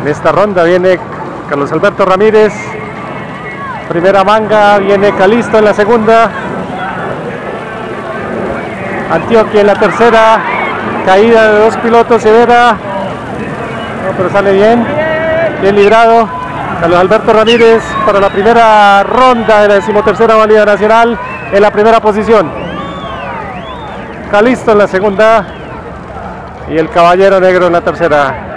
En esta ronda viene Carlos Alberto Ramírez, primera manga, viene Calisto en la segunda, Antioquia en la tercera, caída de dos pilotos severa, no, pero sale bien librado. Carlos Alberto Ramírez para la primera ronda de la 13ª válida nacional en la primera posición, Calisto en la segunda y el Caballero Negro en la tercera.